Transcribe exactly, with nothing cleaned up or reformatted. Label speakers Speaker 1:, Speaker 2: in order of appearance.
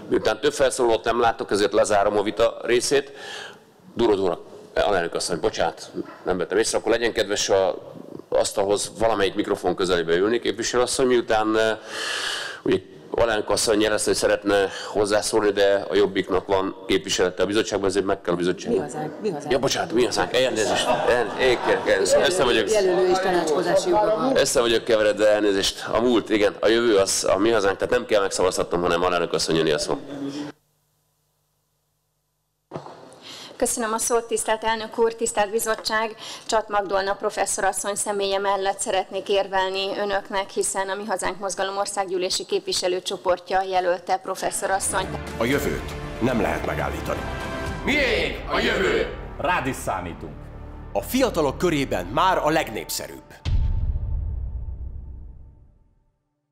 Speaker 1: Miután több felszólalót nem látok, ezért lezárom a vita részét. Durva Dóra, alelnök asszony, bocsánat, nem vettem észre, akkor legyen kedves a asztalhoz valamelyik mikrofon közelébe ülni, képviselőasszony, miután ugye alelnök asszony jelezte, hogy szeretne hozzászólni, de a Jobbiknak van képviselete a bizottságban, ezért meg kell a bizottság.
Speaker 2: Mi hazánk? Mi hazánk?
Speaker 1: Ja, bocsánat, mi hazánk? Elnézést. Össze vagyok.
Speaker 2: Jelölő és tanácskozási joga van.
Speaker 1: Össze vagyok keveredve, elnézést. A múlt, igen, a jövő az a mi hazánk, tehát nem kell megszavaztatnom, hanem alelnök asszony jönni a szó.
Speaker 3: Köszönöm a szót, tisztelt elnök úr, tisztelt bizottság. Csat Magdolna professzorasszony személye mellett szeretnék érvelni önöknek, hiszen a Mi Hazánk Mozgalom országgyűlési képviselőcsoportja jelölte professzorasszonyt.
Speaker 4: A jövőt nem lehet megállítani.
Speaker 5: Miénk a jövő?
Speaker 6: Rád is számítunk.
Speaker 4: A fiatalok körében már a legnépszerűbb.